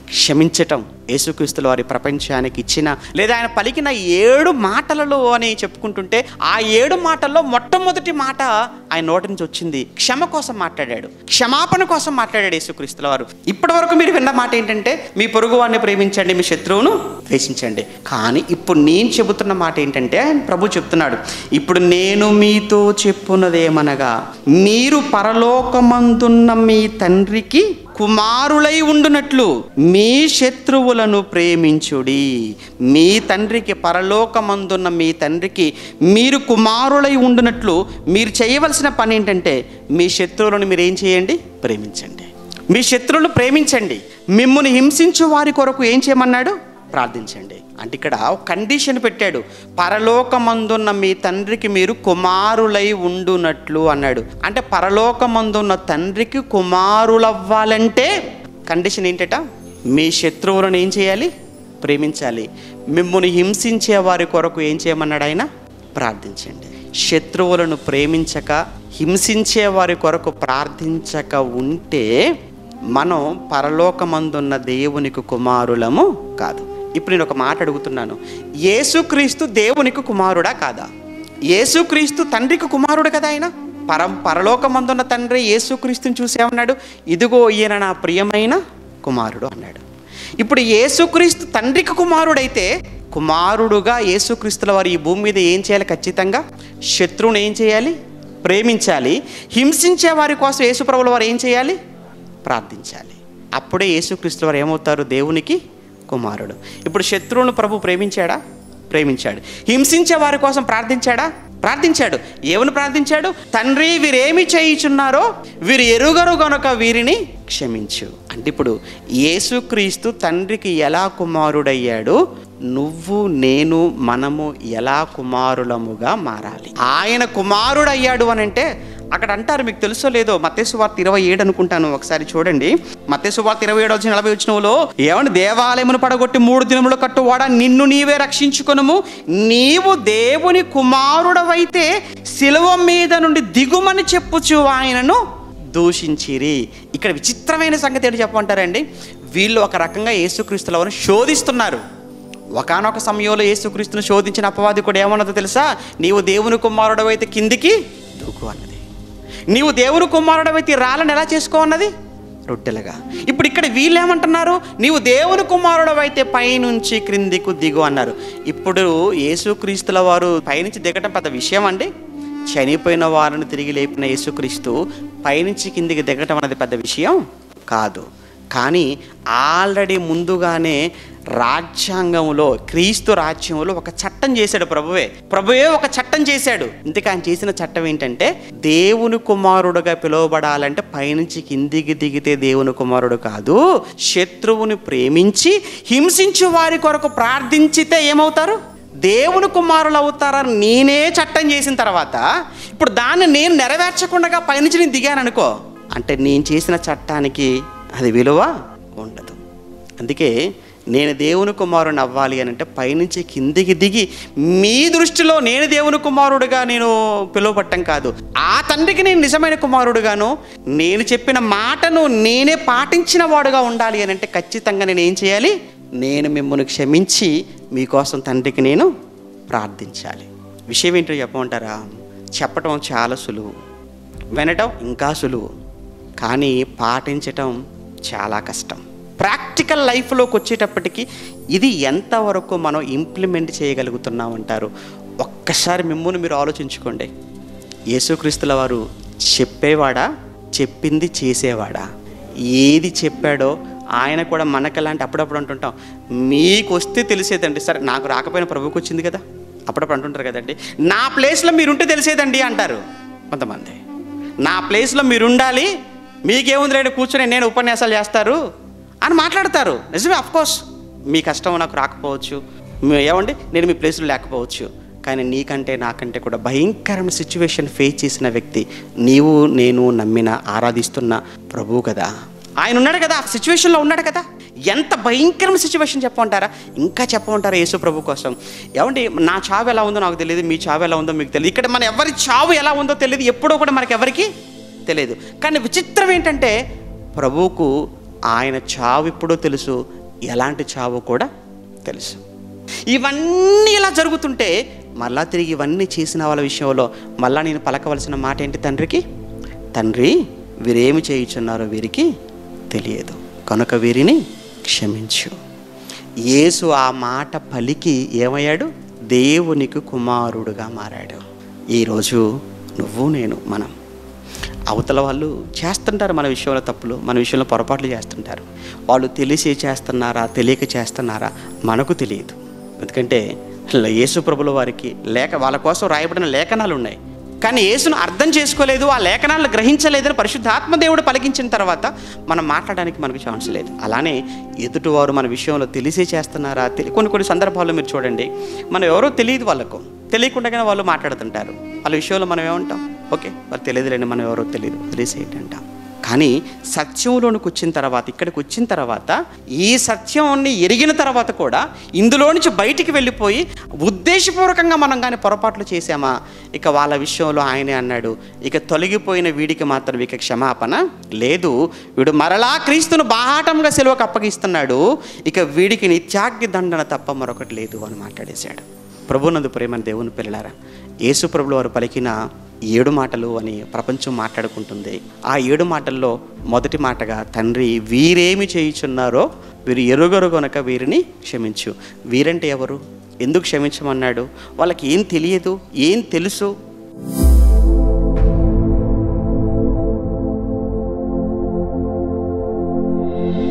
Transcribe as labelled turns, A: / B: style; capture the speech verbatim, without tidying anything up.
A: క్షమించటం యేసుక్రీస్తుల వారి ప్రపంచానికి ఇచ్చిన, లేదా ఆయన పలికిన ఏడు మాటలలో అని చెప్పుకుంటుంటే ఆ ఏడు మాటల్లో మొట్టమొదటి మాట ఆయన నోటి నుంచి వచ్చింది క్షమ కోసం మాట్లాడాడు, క్షమాపణ కోసం మాట్లాడాడు యేసుక్రీస్తుల వారు. ఇప్పటి వరకు మీరు విన్న మాట ఏంటంటే మీ పొరుగు వారిని ప్రేమించండి, మీ శత్రువును ద్వేషించండి. కానీ ఇప్పుడు నేను చెబుతున్న మాట ఏంటంటే ఆయన ప్రభు చెప్తున్నాడు, ఇప్పుడు నేను మీతో చెప్పున్నదేమనగా మీరు పరలోకమందున్న మీ తండ్రికి కుమారులై ఉండునట్లు మీ శత్రువులను ప్రేమించుడి. మీ తండ్రికి, పరలోకమందున్న మీ తండ్రికి మీరు కుమారులై ఉండునట్లు మీరు చేయవలసిన పని ఏంటంటే మీ శత్రువులను మీరు ఏం చేయండి? ప్రేమించండి. మీ శత్రువులను ప్రేమించండి. మిమ్మును హింసించు వారి కొరకు ఏం చేయమన్నాడు? ప్రార్థించండి. అంటే ఇక్కడ ఒక కండిషన్ పెట్టాడు, పరలోకమందున్న మీ తండ్రికి మీరు కుమారులై ఉండునట్లు అన్నాడు. అంటే పరలోకమందున్న తండ్రికి కుమారులవ్వాలంటే కండిషన్ ఏంటట? మీ శత్రువులను ఏం చేయాలి? ప్రేమించాలి. మిమ్మును హింసించే వారి కొరకు ఏం చేయమన్నాడు ఆయన? ప్రార్థించండి. శత్రువులను ప్రేమించక హింసించే వారి కొరకు ప్రార్థించక ఉంటే మనం పరలోకమందున్న దేవునికి కుమారులము కాదు. ఇప్పుడు నేను ఒక మాట అడుగుతున్నాను, యేసుక్రీస్తు దేవునికి కుమారుడా కాదా? యేసుక్రీస్తు తండ్రికి కుమారుడు కదా. ఆయన పరం పరలోకమందున్న తండ్రి యేసుక్రీస్తుని చూసేమన్నాడు, ఇదిగో ఈయన నా ప్రియమైన కుమారుడు అన్నాడు. ఇప్పుడు యేసుక్రీస్తు తండ్రికి కుమారుడైతే కుమారుడుగా యేసుక్రీస్తుల వారు ఈ భూమి మీద ఏం చేయాలి? ఖచ్చితంగా శత్రువుని ఏం చేయాలి? ప్రేమించాలి. హింసించే వారి కోసం యేసుప్రభుల వారు ఏం చేయాలి? ప్రార్థించాలి. అప్పుడే యేసుక్రీస్తుల వారు ఏమవుతారు? దేవునికి కుమారుడు. ఇప్పుడు శత్రువులను ప్రభు ప్రేమించాడా? ప్రేమించాడు. హింసించే వారి కోసం ప్రార్థించాడా? ప్రార్థించాడు. ఏమని ప్రార్థించాడు? తండ్రి వీరేమి చేయుచున్నారో వీరు ఎరుగరు గనుక వీరిని క్షమించు. అంటే ఇప్పుడు యేసుక్రీస్తు తండ్రికి ఎలా కుమారుడయ్యాడు, నువ్వు నేను మనము ఎలా కుమారులముగా మారాలి? ఆయన కుమారుడయ్యాడు అని అంటే అక్కడ అంటారు, మీకు తెలుసో లేదో, మత్తయి సువార్త ఇరవై ఏడు అనుకుంటాను, ఒకసారి చూడండి. మత్తయి సువార్త ఇరవై ఏడు వచ్చి నలభై వచనంలో ఏమంటే, దేవాలయమును పడగొట్టి మూడు దినములు కట్టువాడా నిన్ను నీవే రక్షించుకొనుము, నీవు దేవుని కుమారుడవైతే శిలువ మీద నుండి దిగుమని చెప్పుచు ఆయనను దూషించిరి. ఇక్కడ విచిత్రమైన సంగతి ఏంటి చెప్పమంటారండి? వీళ్ళు ఒక రకంగా యేసుక్రీస్తుల వారిని శోధిస్తున్నారు. ఒకానొక సమయంలో యేసుక్రీస్తును శోధించిన అపవాది కూడా ఏమన్నదో తెలుసా? నీవు దేవుని కుమారుడవైతే కిందికి దూకు అన్నది. నీవు దేవుని కుమారుడవైతే రాళ్ళని ఎలా చేసుకో అన్నది? రొట్టెలుగా. ఇప్పుడు ఇక్కడ వీళ్ళు ఏమంటున్నారు? నీవు దేవుని కుమారుడవైతే పైనుంచి క్రిందికి దిగు అన్నారు. ఇప్పుడు యేసుక్రీస్తుల వారు పైనుంచి దిగటం పెద్ద విషయం అండి? చనిపోయిన వారిని తిరిగి లేపిన యేసుక్రీస్తు పైనుంచి కిందికి దిగటం అనేది పెద్ద విషయం కాదు. కానీ ఆల్రెడీ ముందుగానే రాజ్యాంగంలో, క్రీస్తు రాజ్యంలో ఒక చట్టం చేశాడు ప్రభువే. ప్రభువే ఒక చట్టం చేశాడు. ఇంతకు ఆయన చేసిన చట్టం ఏంటంటే, దేవుని కుమారుడుగా పిలువబడాలంటే పైనుంచి కిందికి దిగితే దేవుని కుమారుడు కాదు, శత్రువుని ప్రేమించి హింసించు వారి కొరకు ప్రార్థించితే ఏమవుతారు? దేవుని కుమారులు అవుతారని నేనే చట్టం చేసిన తర్వాత ఇప్పుడు దాన్ని నేను నెరవేర్చకుండా పైనుంచి నేను దిగాను అనుకో, అంటే నేను చేసిన చట్టానికి అది విలువ ఉండదు. అందుకే నేను దేవుని కుమారుని అవ్వాలి అని అంటే పైనుంచి కిందికి దిగి, మీ దృష్టిలో నేను దేవుని కుమారుడుగా నేను పిలువబట్టం కాదు, ఆ తండ్రికి నేను నిజమైన కుమారుడుగాను, నేను చెప్పిన మాటను నేనే పాటించిన వాడుగా ఉండాలి అని అంటే ఖచ్చితంగా నేను ఏం చేయాలి? నేను మిమ్మల్ని క్షమించి మీకోసం తండ్రికి నేను ప్రార్థించాలి. విషయం ఏంటో చెప్పమంటారా? చెప్పటం చాలా సులువు, వినటం ఇంకా సులువు, కానీ పాటించటం చాలా కష్టం. ప్రాక్టికల్ లైఫ్లోకి వచ్చేటప్పటికి ఇది ఎంతవరకు మనం ఇంప్లిమెంట్ చేయగలుగుతున్నామంటారు? ఒక్కసారి మిమ్మల్ని మీరు ఆలోచించుకోండి. యేసుక్రీస్తుల వారు చెప్పేవాడా? చెప్పింది చేసేవాడా? ఏది చెప్పాడో ఆయన కూడా మనకలాంటి అప్పుడప్పుడు అంటుంటాం, మీకు వస్తే తెలిసేదండి. సరే, నాకు రాకపోయినా ప్రభువుకి వచ్చింది కదా, అప్పుడప్పుడు అంటుంటారు కదండి. నా ప్లేస్లో మీరుంటే తెలిసేదండి అంటారు కొంతమంది. నా ప్లేస్లో మీరు ఉండాలి, మీకేముంది రేపు కూర్చొని నేను ఉపన్యాసాలు చేస్తారు అని మాట్లాడతారు. నిజమే, అఫ్కోర్స్ మీ కష్టం నాకు రాకపోవచ్చు, ఏమండి నేను మీ ప్లేస్లో లేకపోవచ్చు, కానీ నీకంటే నాకంటే కూడా భయంకరమైన సిచ్యువేషన్ ఫేస్ చేసిన వ్యక్తి నీవు నేను నమ్మిన ఆరాధిస్తున్న ప్రభువు కదా. ఆయన ఉన్నాడు కదా, ఆ సిచ్యువేషన్లో ఉన్నాడు కదా. ఎంత భయంకరమైన సిచ్యువేషన్ చెప్పమంటారా? ఇంకా చెప్పమంటారా యేసు ప్రభు కోసం? ఏమండి, నా చావు ఎలా ఉందో నాకు తెలియదు, మీ చావు ఎలా ఉందో మీకు తెలియదు, ఇక్కడ మన ఎవరి చావు ఎలా ఉందో తెలియదు, ఎప్పుడో కూడా మనకి ఎవరికి తెలియదు. కానీ విచిత్రం ఏంటంటే ప్రభువుకు ఆయన చావు ఎప్పుడో తెలుసు, ఎలాంటి చావో కూడా తెలుసు. ఇవన్నీ ఇలా జరుగుతుంటే మళ్ళా తిరిగి ఇవన్నీ చేసిన వాళ్ళ విషయంలో మళ్ళా నేను పలకవలసిన మాట ఏంటి తండ్రికి? తండ్రి, వీరేమి చేయుచున్నారో వీరికి తెలియదు, కనుక వీరిని క్షమించు. యేసు ఆ మాట పలికి ఏమయ్యాడు? దేవునికి కుమారుడుగా మారాడు. ఈరోజు నువ్వు నేను మనం అవతల వాళ్ళు చేస్తుంటారు మన విషయంలో తప్పులు, మన విషయంలో పొరపాట్లు చేస్తుంటారు. వాళ్ళు తెలిసి చేస్తున్నారా తెలియక చేస్తున్నారా మనకు తెలియదు. ఎందుకంటే యేసు ప్రభుల వారికి లేక వాళ్ళ కోసం రాయబడిన లేఖనాలు ఉన్నాయి. కానీ యేసును అర్థం చేసుకోలేదు, ఆ లేఖనాలను గ్రహించలేదని పరిశుద్ధాత్మ దేవుడు పలికించిన తర్వాత మనం మాట్లాడడానికి మనకు ఛాన్స్ లేదు. అలానే ఎదుటివారు మన విషయంలో తెలిసే చేస్తున్నారా తెలి కొన్ని కొన్ని సందర్భాల్లో మీరు చూడండి, మనం ఎవరో తెలియదు, వాళ్ళకు తెలియకుండానే వాళ్ళు మాట్లాడుతుంటారు. వాళ్ళ విషయంలో మనం ఏమంటాం? ఓకే, వాళ్ళు తెలియదులేండి, మనం ఎవరో తెలియదు, తెలిసేయండి అంటాం. కానీ సత్యంలోనికి వచ్చిన తర్వాత, ఇక్కడికి వచ్చిన తర్వాత, ఈ సత్యాన్ని ఎరిగిన తర్వాత కూడా ఇందులో నుంచి బయటికి వెళ్ళిపోయి ఉద్దేశపూర్వకంగా మనం కానీ పొరపాట్లు చేసామా, ఇక వాళ్ళ విషయంలో ఆయనే అన్నాడు, ఇక తొలగిపోయిన వీడికి మాత్రం ఇక క్షమాపణ లేదు, వీడు మరలా క్రీస్తును బాహాటంగా సెలవుకు అప్పగిస్తున్నాడు, ఇక వీడికి నిత్యాగ్ని దండన తప్ప మరొకటి లేదు అని మాట్లాడేశాడు. ప్రభునందు ప్రేమని దేవుని పిల్లలారా, యేసు ప్రభుల వారు పలికిన ఏడు మాటలు అని ప్రపంచం మాట్లాడుకుంటుంది. ఆ ఏడు మాటల్లో మొదటి మాటగా, తండ్రి, వీరేమి చేయుచున్నారో వీరు ఎరుగరు గనుక వీరిని క్షమించు. వీరంటే ఎవరు? ఎందుకు క్షమించమన్నాడు? వాళ్ళకి ఏం తెలియదు, ఏం తెలుసు?